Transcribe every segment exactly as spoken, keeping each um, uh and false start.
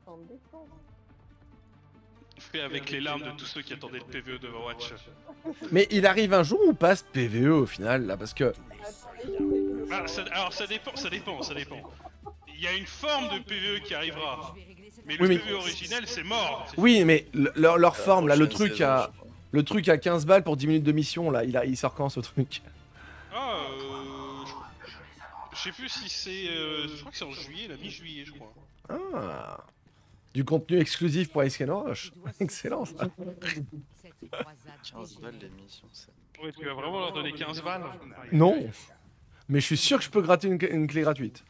Fait avec les larmes de tous ceux qui attendaient le P V E d'Overwatch. Mais il arrive un jour ou pas ce P V E au final là parce que... Ah, ça, alors ça dépend, ça dépend, ça dépend. Il y a une forme de P V E qui arrivera. Mais le Oui, mais- P V E originel c'est mort. Oui mais le- leur, leur forme là, le prochaine truc saison, à... Le truc à quinze balles pour dix minutes de mission là, il, a... il sort quand ce truc? Ah, euh... je- Je sais plus si c'est... Euh... Je crois que c'est en juillet, la mi-juillet je crois. Ah. Du contenu exclusif pour Ice Can Rush. Excellent ça. quinze balles l'émission, ça. Ouais, tu vas vraiment leur donner quinze balles. Non. Mais je suis sûr que je peux gratter une, une clé gratuite.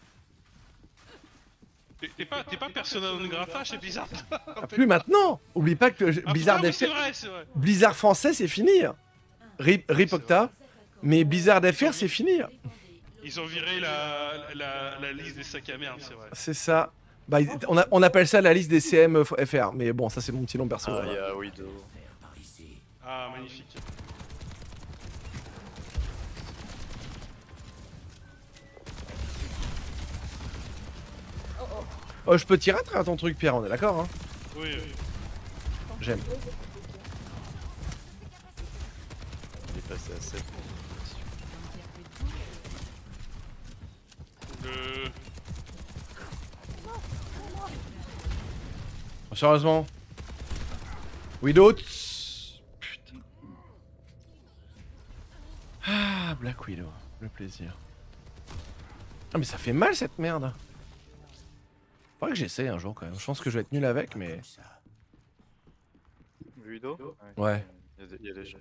T'es t'es pas, t'es pas persona non grata chez Blizzard. Ah, plus maintenant. Oublie pas que je- Ah, Blizzard, putain, mais c'est F R... vrai, c'est vrai. Blizzard français c'est fini. Rip, Rip Octa. Mais Blizzard F R c'est fini. Ils ont viré la, la, la liste des sacs à merde, c'est vrai. C'est ça. Bah, ils- on, a- on appelle ça la liste des C M F R. Mais bon, ça c'est mon petit nom perso. Ah, voilà. il y a Widow. Ah, magnifique. Oh, je peux tirer à travers ton truc, Pierre, on est d'accord, hein? Oui, oui. J'aime. Il est passé à sept. Le... Sérieusement. Widow. tss, Putain. Ah, Black Widow. Le plaisir. Ah, mais ça fait mal cette merde. Faudrait que j'essaye un jour quand même. Je pense que je vais être nul avec, mais. Widow? Ouais. Il y a des, il y a des gens.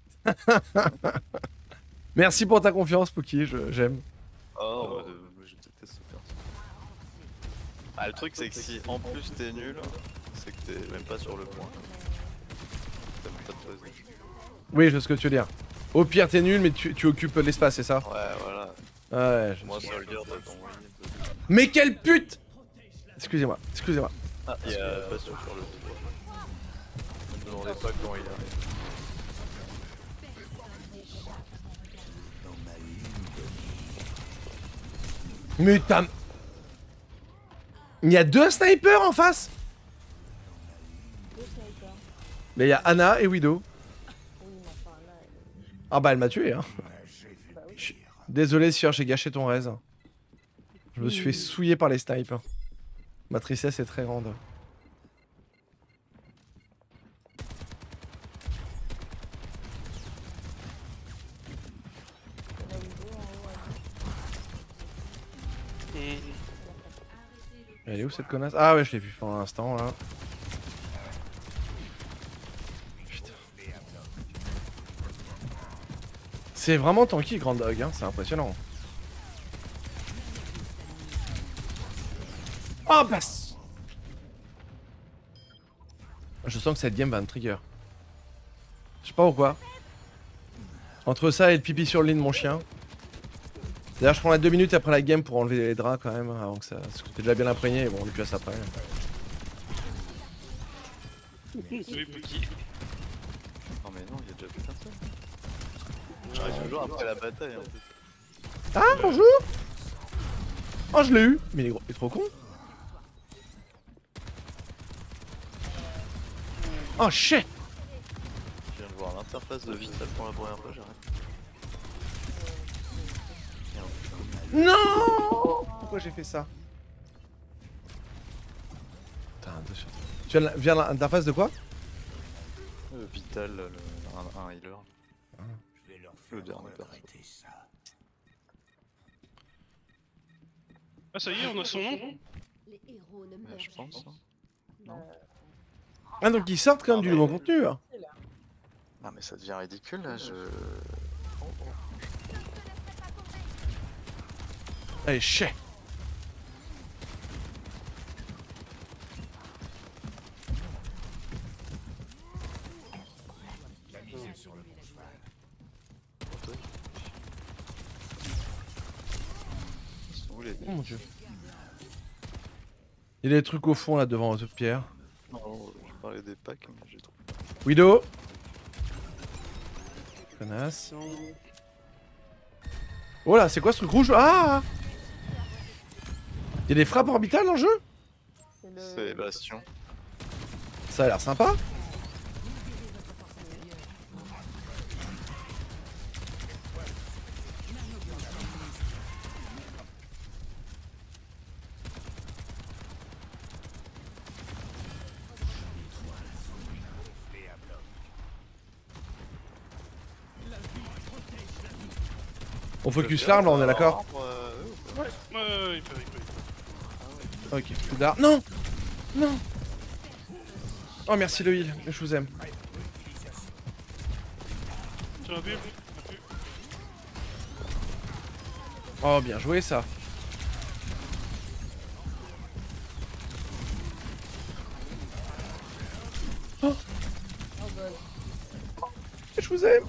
Merci pour ta confiance, Pookie, je- j'aime. Oh, euh, je déteste ce perso. Ah, le truc, c'est que si en plus t'es nul, c'est que t'es même pas sur le point. T'as même pas de raison. Oui, je vois ce que tu veux dire. Au pire, t'es nul, mais tu, tu occupes l'espace, c'est ça? Ouais, voilà. Ouais, je... Moi, Soldier, t'as t'envoyé. Mais quelle pute! Excusez-moi, excusez-moi. Ah, il y a pas sur sur le toit. Ne me demandez pas quand il arrive. Mais t'as... Il y a deux snipers en face? Mais il y a Anna et Widow. Ah bah elle m'a tué hein. Je suis désolé Sieur, j'ai gâché ton raise. Je me suis fait souiller par les snipes. Ma tristesse est très grande. Elle est où cette connasse? Ah ouais, je l'ai vu pendant l'instant là. Putain. C'est vraiment tanky Grand Dog, hein, c'est impressionnant. Oh bah... Je sens que cette game va me trigger. Je sais pas pourquoi. Entre ça et le pipi sur le lit de mon chien. D'ailleurs je prends la deux minutes après la game pour enlever les draps quand même, avant que ça... Parce que t'es déjà bien imprégné et bon on lui place après. Oui, Pookie. Non, mais non, il y a déjà plus personne. J'arrive toujours après la bataille en fait. Ah bonjour. Oh je l'ai eu. Mais il est, gros... il est trop con. Oh shit. Je viens de voir l'interface de Vital pour la première fois, j'arrête. Non. Pourquoi j'ai fait ça? Putain, deux sur- Tu viens de la- viens de l'interface de quoi? Euh, Vital, le, un, un healer. Le dernier perso. Ah, ça y est, on a son nom. Ouais, je pense. Hein. Non. Ah donc ils sortent quand même du bon contenu hein. Non, mais ça devient ridicule là, je. Allez chais. Où les... Oh mon dieu. Il y a des trucs au fond là devant votre pierre. Non, je parlais des packs, mais j'ai trop. Widow. Connasse. Oh là, c'est quoi ce truc rouge? Ah! Il y a des frappes orbitales dans le jeu? le... C'est Bastion. Ça a l'air sympa. On focus l'arme là, on est d'accord? Euh, Ouais, ouais, il peut, il peut, il peut. Ok, plus d'armes. Non. Non. Oh merci le heal, je vous aime. Tiens, un but, un but. Oh bien joué ça. Oh, Oh god. je vous aime.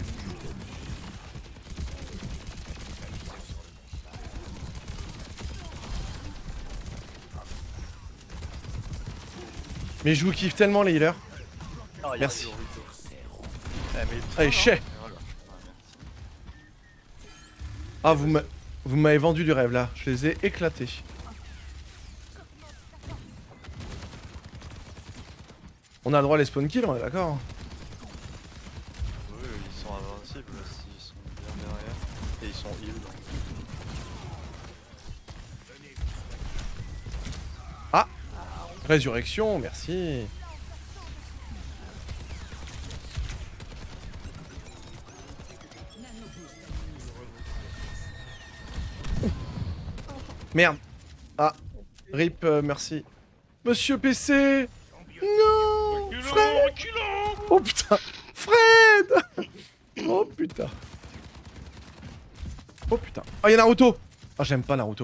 Mais je vous kiffe tellement les healers. Ah, Merci. Allez, Allez, chais. Ah vous m'a- vous m'avez vendu du rêve là, je les ai éclatés. On a le droit à les spawn kills, on est d'accord? Oui, ils sont invincibles s'ils sont bien derrière. Et ils sont heal. Ah, résurrection, merci. Merde. Ah, rip, euh, merci. Monsieur P C. Non, Reculons, Fred. reculons. Oh putain, Fred. Oh putain. Oh putain. Oh y'a Naruto. Ah j'aime pas Naruto.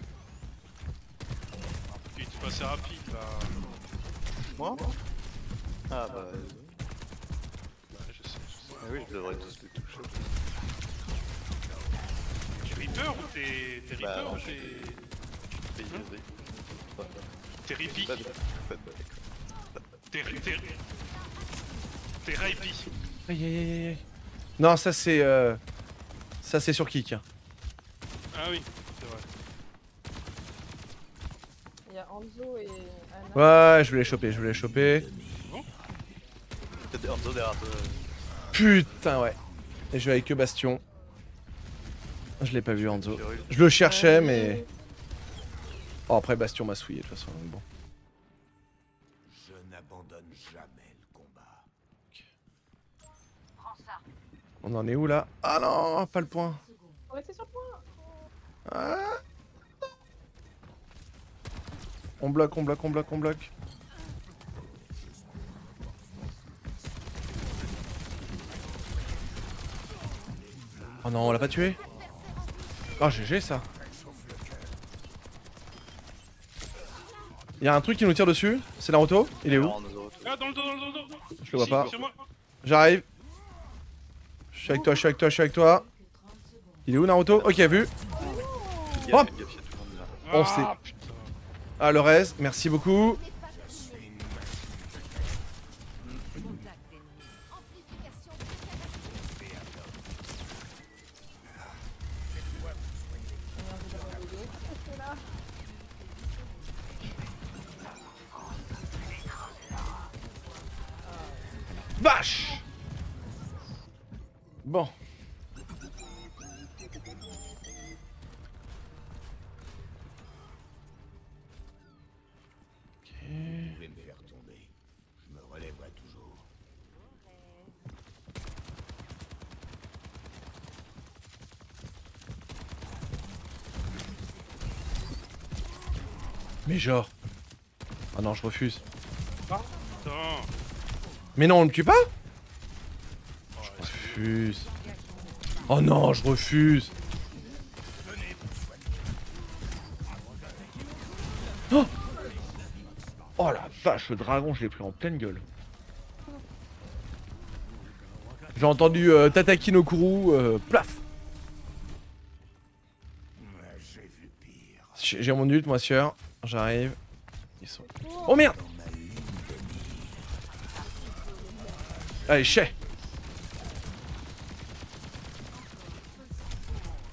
Il était passé rapide là. Moi Ah bah. Ouais, je sais, je sais. Ah oui, je devrais tous les toucher. T'es Reaper ou t'es. T'es Bah, Reaper non, ou je t'es. T'es Hein easy. Pas- T'es Rippy. pas de- pas de- T'es. T'es. T'es Rippy. Aïe aïe aïe aïe. Non ça c'est euh... ça c'est sur kick. Hein. Ah oui, c'est vrai. Il y a Anzo et Anna. Ouais je voulais choper, je voulais choper. T'as des Hanzo derrière toi. Putain ouais. Et je vais avec que Bastion. Je l'ai pas vu Hanzo. Je le cherchais mais... Oh après Bastion m'a souillé de toute façon donc bon. Je n'abandonne jamais le combat. On en est où là? Ah non, pas le point. On était sur le point. Ah. On bloque, on bloque, on bloque, on bloque. Oh non, on l'a pas tué. Oh G G ça. Y'a un truc qui nous tire dessus, c'est Naruto, il est où? Ah, dans le dos, dans le dos, dans le dos. Je le vois Si, pas. sur moi. J'arrive. Je suis avec toi, je suis avec toi, je suis avec toi. Il est où Naruto? Ok, vu. Fais Oh. gaffe, fais gaffe, y'a tout le monde là. On Ah, sait. putain. Ah, le reste, merci beaucoup. Vache. Bon. Vous pouvez me faire tomber. Je me relèverai toujours. Mais genre. Ah non, je refuse. Putain. Mais non, on le tue pas? Je refuse. Oh non, je refuse. Oh, oh la vache, le dragon, je l'ai pris en pleine gueule. J'ai entendu euh, Tataki no Kuru, euh, plaf. J'ai vu pire. J'ai j'ai mon ult, moi, sûr. J'arrive. Ils sont... Oh merde. Allez, chais.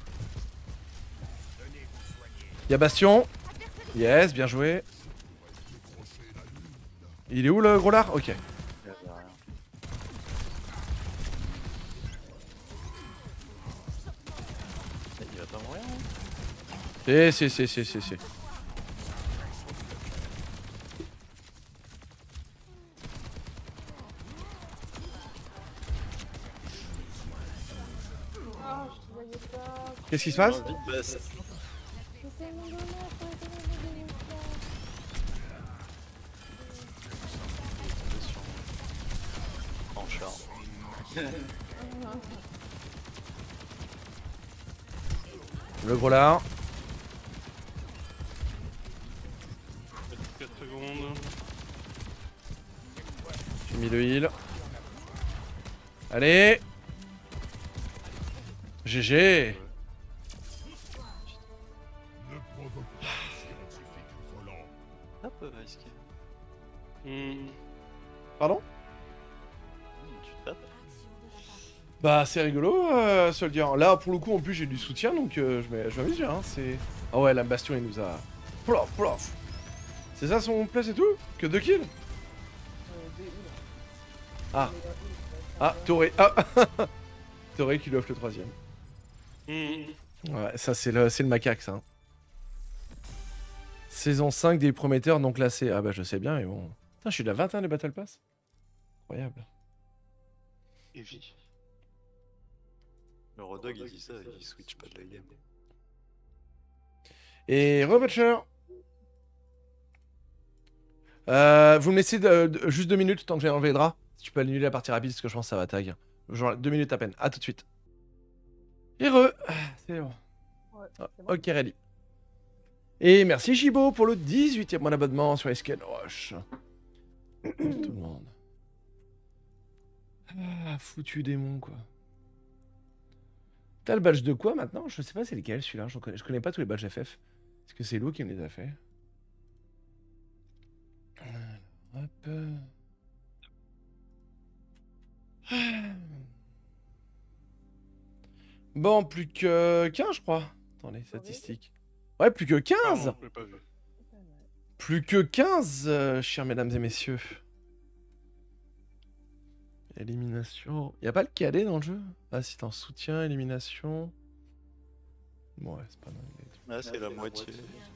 Y'a Bastion. Yes, bien joué. Il est où le gros lard? Ok. Il y avait rien. Il va pas mourir hein. Si, si, si, si, si, si. Ah, je te voyais pas. Qu'est-ce qui se passe? Vite, bah, ça- C'est tellement dommage, t'aurais été dans le délire, là. En char. Le gros lard. quatre secondes. J'ai mis le heal. Allez. G G. Un peu risqué. Hmm. Pardon? Hmm, tu tapes. Bah c'est rigolo, euh, Soldier. Là pour le coup en plus j'ai du soutien donc euh, je m'ai- je m'amuse bien. Hein, c'est... Ah ouais la bastion il nous a... Plof, plof. C'est ça son place et tout? Que deux kills? Euh, des où, là? Ah. Mais, euh, où, Ah, ça, Toré. Ah Toré qui lui offre le troisième. Hmm. Ouais, ça c'est le, c'est le macaque ça. Hein. Saison cinq des Prometteurs, donc là c'est... Ah bah je sais bien mais bon... Putain je suis de la vingt et un de Battle Pass. Incroyable. Heavy. Le Rodog il dit ça, il switch pas de la game. Et Rebutcher. Euh, vous me laissez de- de- juste deux minutes tant que j'ai enlevé les draps. Si tu peux annuler la partie rapide parce que je pense que ça va tag. Genre deux minutes à peine. À tout de suite. Heureux. C'est bon. Ouais, Ah, c'est bon. ok, ready. Et merci Jibo pour le dix-huitième mois d'abonnement sur Escape Rush. Tout le monde. Ah, foutu démon quoi. T'as le badge de quoi maintenant? Je sais pas c'est lequel celui-là. Je connais, je connais pas tous les badges F F. Est-ce que c'est Lou qui me les a fait? Alors, hop. Bon, plus que quinze, je crois. Attendez, statistiques. Ouais, plus que quinze! Pardon, je l'ai pas vu. Plus que quinze, euh, chers mesdames et messieurs. Élimination. Y a pas le cadet dans le jeu? Assistant soutien, élimination. Bon, ouais, c'est pas mal. Là c'est la moitié.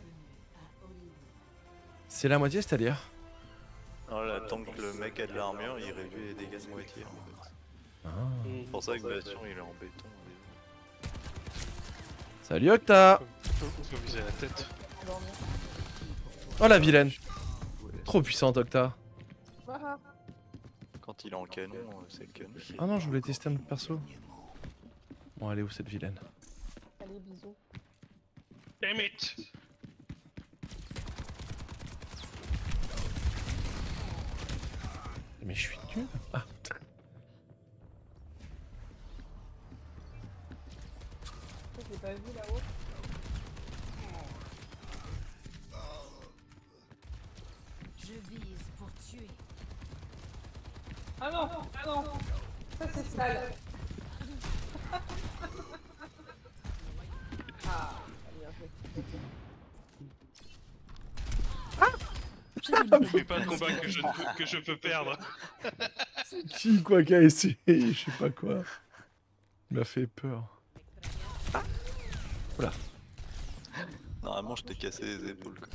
C'est la moitié, c'est-à-dire? Alors là, tant que le mec a de l'armure, il réduit les dégâts de moitié en fait. Ah. Hmm. C'est pour ça que Bastion il est en béton. Salut Octa! Faut faut viser la tête. Dormir. Oh la vilaine! Trop puissante Octa. Ah, Quand il est en canon, euh, c'est le canon. Ah non, je voulais tester un autre perso. Bon, allez où cette vilaine? allez, bisous. Damn it! Mais je suis nul. Ah. Je l'ai pas vu là-haut. Je vise pour tuer. Ah non, ah non. Ça c'est sale. Ah, bien joué. Ne fais pas de combat que je, ne peux- que je peux perdre. Qui quoi qu'a essayé? Je sais pas quoi. Il m'a fait peur. Oula. Normalement, je t'ai cassé les épaules. Quoi.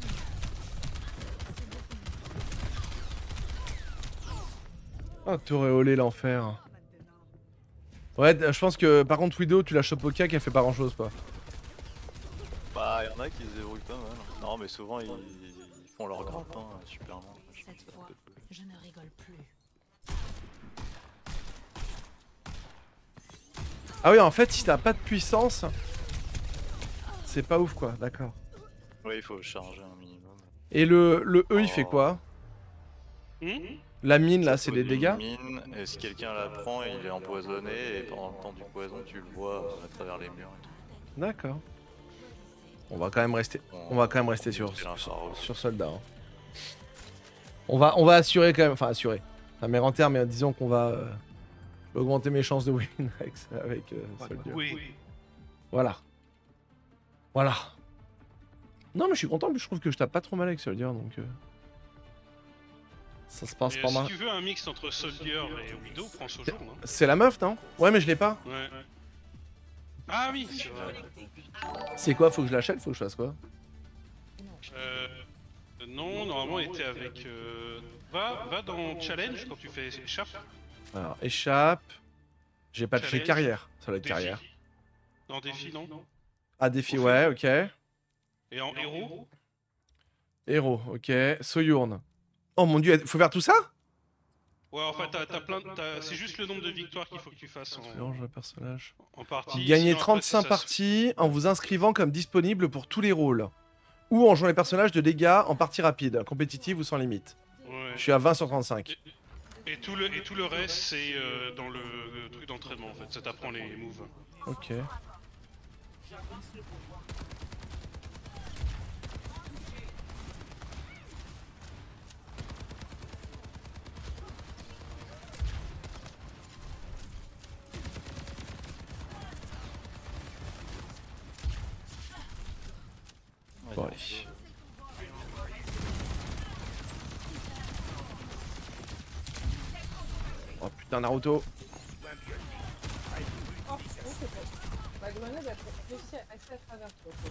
Oh, t'aurais olé l'enfer. Ouais, je pense que par contre, Widow, tu la chopes au cac, elle fait pas grand chose, quoi. Bah, y'en a qui se débrouillent pas mal. Non, mais souvent ils, ils font leur grappin hein, super loin. Je pense Cette que ça fois, peut- je ne rigole plus. Ah oui, en fait, si t'as pas de puissance, c'est pas ouf, quoi. D'accord. Ouais, il faut charger un minimum. Et le, le E, il fait Oh. quoi? Hmm. La mine, là, Ça c'est pose des une dégâts? mine, et si quelqu'un la prend, il est empoisonné, et pendant le temps du poison, tu le vois euh, à travers les murs. et tout. D'accord. On va quand même rester, on va quand même rester sur, C'est l'infrarouge. sur soldat. Hein. On va, on va assurer quand même, enfin assurer. Ça met en terme, mais disons qu'on va euh, augmenter mes chances de win avec, avec euh, Soldier. Oui. Voilà. Voilà. Non mais je suis content, mais je trouve que je tape pas trop mal avec Soldier, donc... Euh... Ça se passe Et, pas euh, mal. si tu veux un mix entre Soldier et Widow, prends Sojourn. Hein. C'est la meuf, non? Ouais, mais je l'ai pas. Ouais. Ah oui, c'est vrai. C'est quoi? Faut que je l'achète? Faut que je fasse quoi? Euh, non, normalement, elle était avec. Euh, va, va dans Challenge quand tu fais échappe. Alors, échappe. J'ai pas touché Challenge. carrière. Ça doit être Défi. carrière. Non, défi, non. Ah, défi, Au ouais, ok. Et en héros. Héros, ok. Sojourn. Oh mon dieu, faut faire tout ça? Ouais, en fait, t'as, t'as plein. t'as- C'est juste le nombre de victoires qu'il faut que tu fasses en, Mélange de personnage. en partie. Gagnez sinon après, trente-cinq ça se- parties en vous inscrivant comme disponible pour tous les rôles. Ou en jouant les personnages de dégâts en partie rapide, compétitive ou sans limite. Ouais. Je suis à vingt sur trente-cinq. Et tout le, et tout le reste, c'est euh, dans le, le truc d'entraînement en fait. Ça t'apprend les moves. Ok. Bon, allez. Oh putain, Naruto. Oh, oui, c'est fait. Ma grenade a réussi à passer à travers toi. quoi.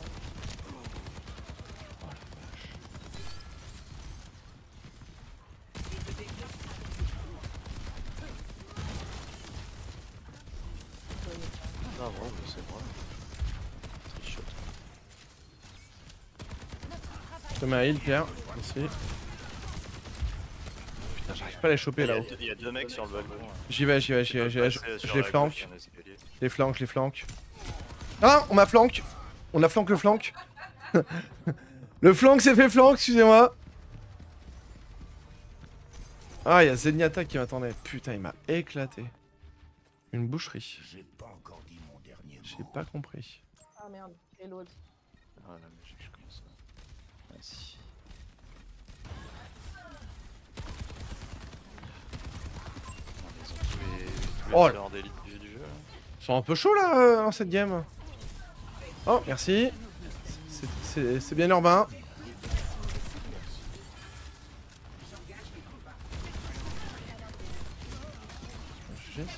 Ah bon, mais c'est vrai. Trichote. Je te mets un heal, Pierre. Merci. Putain, j'arrive pas à les choper Il y, a là-haut. deux- il y a deux mecs sur le balcon. hein. J'y vais, j'y vais, j'y vais, j'y vais. Je, Passer je sur les la flanque. gauche, il y a un escalier. Je les flanque, je les flanque. Ah, on m'a flanque. On a flanque le flanque. Le flanque s'est fait flanque, excusez-moi. Ah, il y a Zenyatta qui m'attendait. Putain, il m'a éclaté. Une boucherie. J'ai pas encore dit mon dernier J'ai mot. pas compris. Ah merde, et l'autre. Ah la musique, je connais ça. Merci. Ils ont tous les, tous les Oh, tueurs d'élite du du jeu. là. Ils sont un peu chauds là euh, dans cette game. Oh, merci. C'est- C'est c'est bien urbain. G G, ça.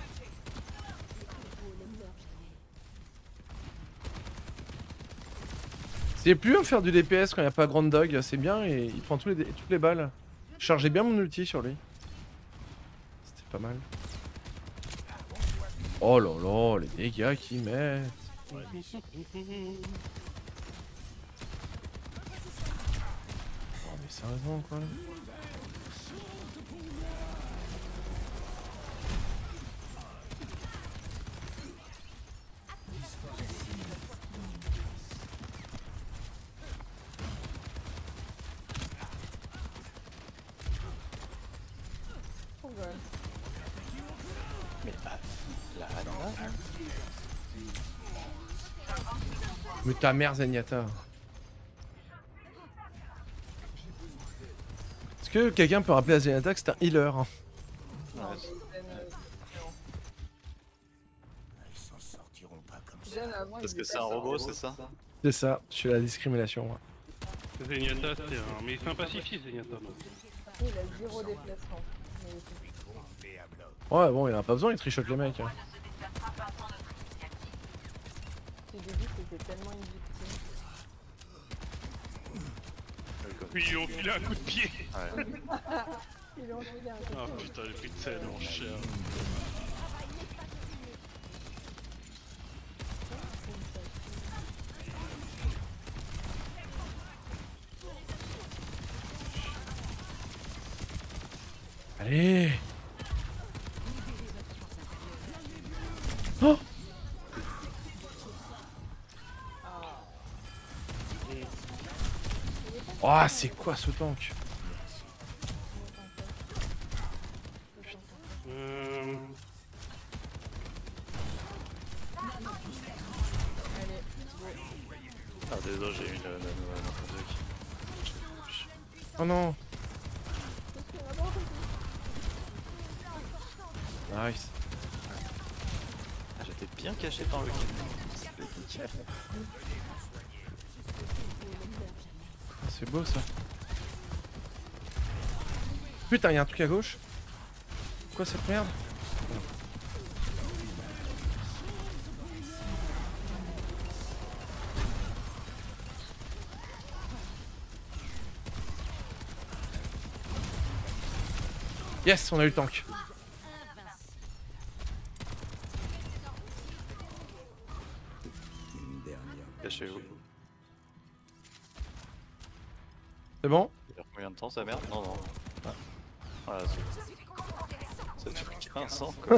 C'est plus à faire du D P S quand il n'y a pas Grand Dog, c'est bien et il prend tous les, toutes les balles. Chargez bien mon ulti sur lui. C'était pas mal. Oh là là, les dégâts qu'il met. Oh mais sérieusement quoi. Oh, god. Mais ah, la Hanna. Mais ta mère Zenyatta. Est-ce que quelqu'un peut rappeler à Zenyatta que c'est un healer hein? Ouais, c'est- Zen, euh, non. Ils s'en sortiront pas comme ça. Zen, avant, Parce il que était c'est un pas robot, sur- c'est ça? C'est ça, je suis à la discrimination. moi. Zenyatta, c'est un. Mais c'est un pacifiste, Zenyatta. non. Il a zéro déplacement. Mais c'est- Fait à bloc. Ouais bon, il en a pas besoin, il trichote les mecs. hein. Au début, c'était tellement une victime. Puis ils lui ont filé un coup de pied. Ouais. Ils ont filé un Ah coup de putain, les prix de scène en cher. Allez. Oh. Oh, c'est quoi ce tank? Euh... Allez, Ah désolé, j'ai mis la, la nouvelle n'importe qui. Oh non. Nice. Ah, j'étais bien caché dans le kill. C'était nickel. Ah, c'est beau ça. Putain, y'a un truc à gauche. Quoi cette merde? Yes, on a eu le tank. Une dernière. Cachez-vous. C'est bon? Il y a combien de temps ça merde? Non, non. Ah. Voilà, c'est. Ça dure quinze ans quoi.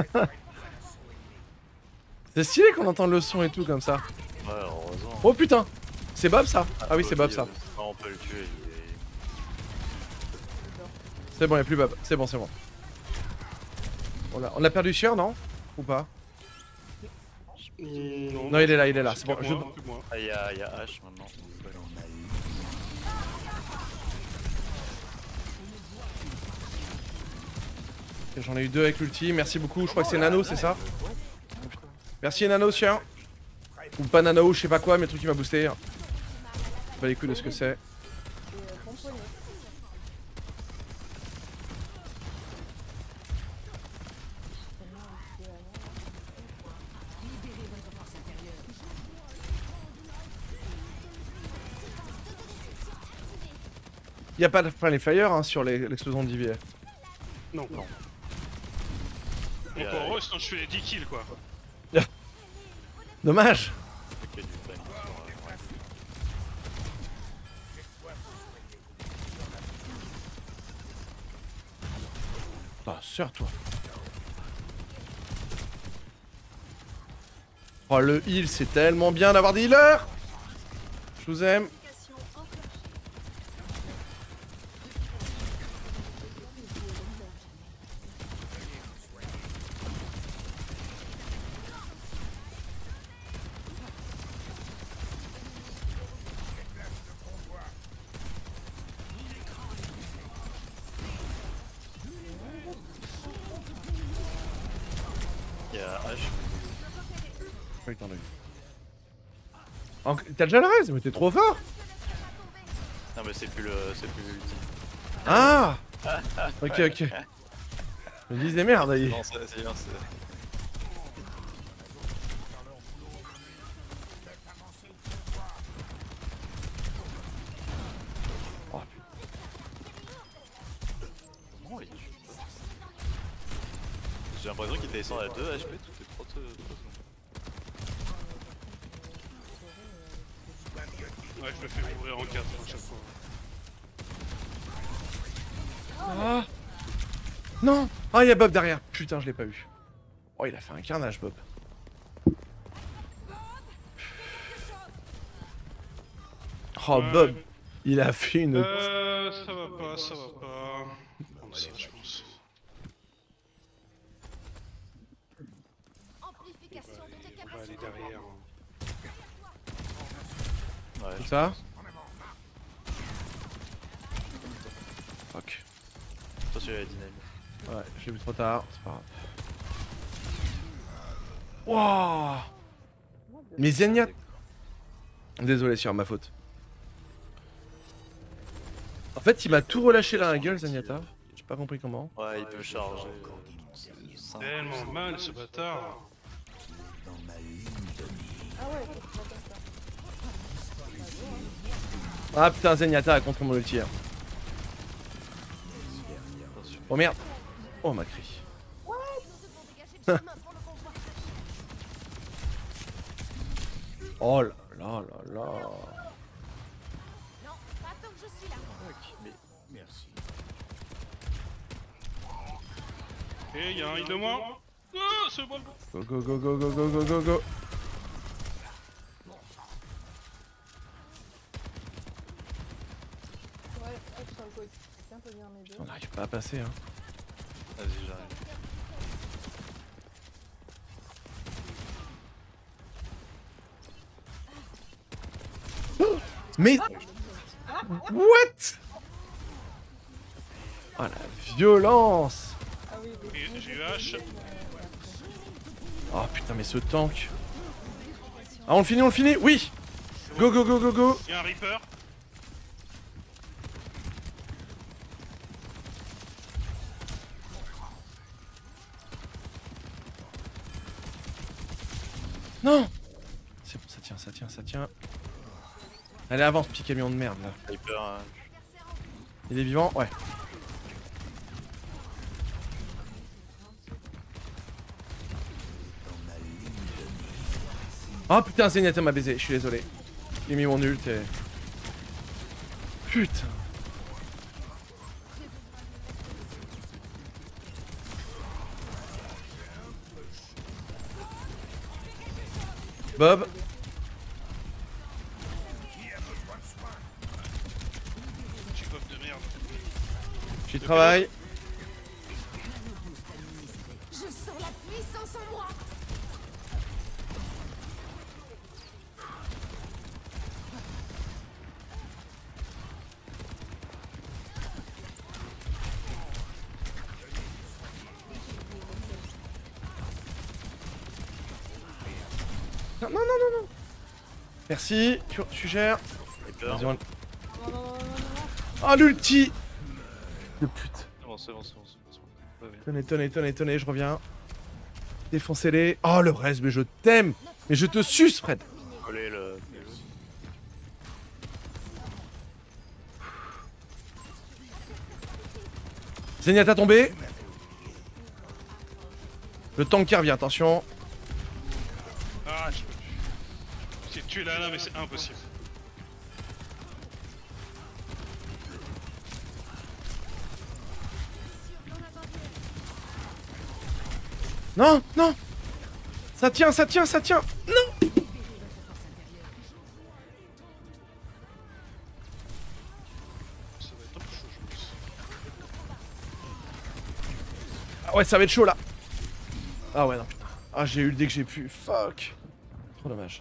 C'est stylé qu'on entende le son et tout comme ça. Ouais, heureusement. Oh putain! C'est Bob ça? Ah oui, c'est Bob ça. Non, on peut le tuer. Il est... C'est bon, y'a plus Bob. C'est bon, c'est bon. On a, on a perdu Sieur, non? Ou pas? Non, Non, il est là, il est là. C'est bon. que Je... moi, que moi. Ah, il y a, il y a H maintenant. J'en ai eu deux avec l'ulti. Merci beaucoup. Je crois que c'est Nano, c'est ça? Merci Nano, Sieur. Ou pas Nano, je sais pas quoi, mais le truc qui m'a boosté. Pas les couilles de ce que c'est. Y a pas de friendly fire hein, sur l'explosion de D V A. Non. Non. Donc en gros, sinon je fais les dix kills quoi. Dommage. Ok, du time sur, euh, ouais. Ah, sœur-toi. Oh, le heal, c'est tellement bien d'avoir des healers. Je vous aime. Il y a H. Oui, t'en as eu. En- T'as déjà le reste, mais t'es trop fort. Non, mais c'est plus le. C'est plus l'ulti. Ah. Ok, ok. Je me disais merde. il- Non, c'est c'est bien, c'est. Oh, putain. Comment il tue pas? J'ai l'impression qu'il descend à deux H P toutes les trois secondes. Ouais, je me fais mourir en quatre à chaque fois. Ah. Non. Ah, il y a Bob derrière. Putain, je l'ai pas eu. Oh, il a fait un carnage, Bob. Oh, Ouais. Bob. Il a fait une... Euh, ça va pas, ça va pas. Bon, ça, je pense. Amplification de tes On va aller capacités. derrière. Ouais, Comme je- ça. Fuck. Attention, il y a la dynamique. Ouais, j'ai vu trop tard, c'est pas grave. Wouah. Mais Zenyatta... Désolé, sur ma faute. En fait, il m'a tout relâché là, la gueule, Zenyatta. J'ai pas compris comment. Ouais, il peut charger. C'est simple. Tellement mal ce bâtard. Dans ma ligne de mire. Ah ouais, c'est pas comme ça. Ah putain, Zenyatta a contre mon ulti. hein. Attention. Oh merde. Oh ma crie. Nous devons dégager le chemin pour le convoi. Oh là là là là. Non, pas tant que je suis là. Mais Merci. Et il y a un heal de moins. Ah, c'est bon. Go go go go go go go go go. Ouais, hop, sur le côté. Quelqu'un peut venir m'aider. On n'arrive pas à passer hein. vas-y, j'arrive. Mais... What? Oh la violence. Ah oui, des Et J'ai eu H. Oh putain mais ce tank. Ah on le finit, on le finit. Oui. Go go go go go. Il y a un Reaper. Non. C'est bon, ça tient, ça tient, ça tient. Allez, avance, petit camion de merde là. Hyper. euh, Il est vivant? Ouais. Oh putain, Zenyatta m'a baisé, je suis désolé. J'ai mis mon ult et... Putain. Bob. Petit Bob de merde. J'y travaille. Je sens la puissance en moi. Non, non, non, non, non. Merci, tu, tu gères. Hyper. Vas-y, on- Non, non, non, non, non. Oh l'ulti de pute. C'est bon, c'est bon, c'est bon, c'est bon, c'est bon. Ouais, ouais. Tenez, tenez, tenez, tenez, je reviens. Défoncez-les. Oh le reste, mais je t'aime. Mais je te suce, Fred. Coller le. Zenyatta tombé. Le tank qui revient, attention. Ah, je... J'ai tué la là, mais c'est impossible. Non, non. Ça tient, ça tient, ça tient. Non. Ça va être un peu chaud, je pense. Ah ouais, ça va être chaud là. Ah ouais, non, putain. Ah, j'ai eu le dès que j'ai pu. Fuck. Trop dommage.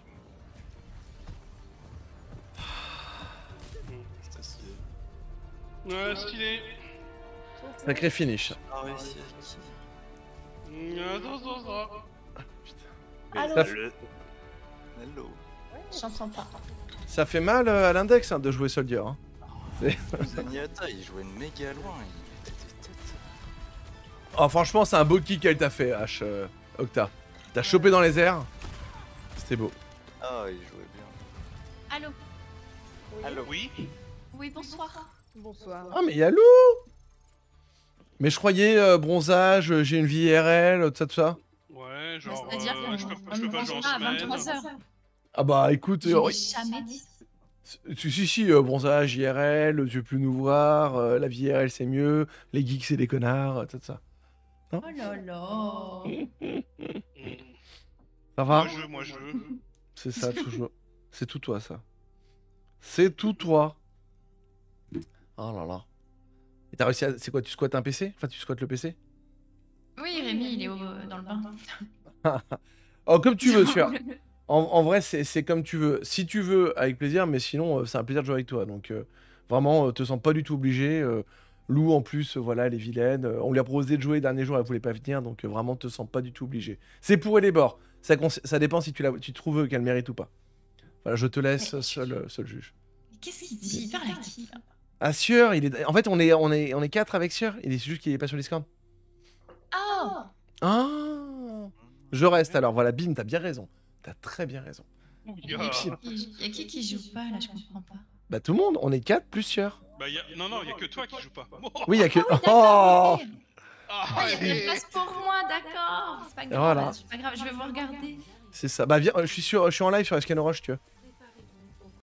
C'était stylé. Ouais, stylé. Sacré finish. Ah ouais, c'est qui Attends, attends, attends. Allô? Ça, Le- Hello. J'entends pas. ça fait mal euh, à l'index hein, de jouer Soldier. Hein. Zenyatta, il jouait méga loin, il était des têtes. Oh, franchement, c'est un beau kick qu'elle t'a fait, H. euh, Octa. T'as chopé dans les airs. C'était beau. Ah, il jouait bien. Allô? Allô. Oui. Oui, bonsoir. Bonsoir. Ah, mais y'a Lou. Mais je croyais euh, bronzage, euh, j'ai une vie I R L, tout ça, tout ça. Ouais, genre, C'est-à-dire euh, qu'on je peux, on je peux ne pas mange jouer en pas à semaine. vingt-trois heures. Ah bah écoute, Je euh, l'ai oui. jamais dit. Si, si, si, euh, bronzage, I R L, tu veux plus nous voir, euh, la vie I R L c'est mieux, les geeks c'est des connards, euh, tout ça. Oh là là. Mm. Ça va? Moi je veux, moi je veux. C'est ça, toujours. C'est tout toi, ça. C'est tout toi. Oh là là. Et t'as réussi à... C'est quoi, tu squattes un P C? Enfin, tu squattes le P C? Oui, Rémi, il est au- dans le bain. Oh, comme tu veux, sûr. En, en vrai, c'est c'est comme tu veux. Si tu veux, avec plaisir, mais sinon, euh, c'est un plaisir de jouer avec toi. Donc, euh, vraiment, euh, te sens pas du tout obligé. euh, Lou, en plus, euh, voilà, elle est vilaine. euh, on lui a proposé de jouer le dernier jour, elle voulait pas venir. Donc, euh, vraiment, te sens pas du tout obligé. C'est pour et les bords. Ça, cons- ça dépend si tu, la... tu trouves qu'elle mérite ou pas. Voilà, je te laisse seul, euh, seul juge. Qu'est-ce qu'il dit? Il parle à qui là? Ah, Sieur, il est... En fait, on est, on est, on est quatre avec Sieur. Il est juste qu'il est pas sur Discord. Ah. Ah. Je reste alors. Voilà, Bim, t'as bien raison. T'as très bien raison. Il y a qui il y a qui qui joue pas là? Je comprends pas. Bah, tout le monde, on est quatre plus Sieur. Bah, y a... Non, non, y a que toi qui joue pas. Oui, il y a que. Ah oui, Oh. d'accord, ok. Ah, Ah, il y a allez. une place pour moi, d'accord. C'est pas grave. Voilà. C'est pas grave, je vais vous regarder. C'est ça. Bah, viens, euh, je suis sur, je suis en live sur Escano Rush, tu vois.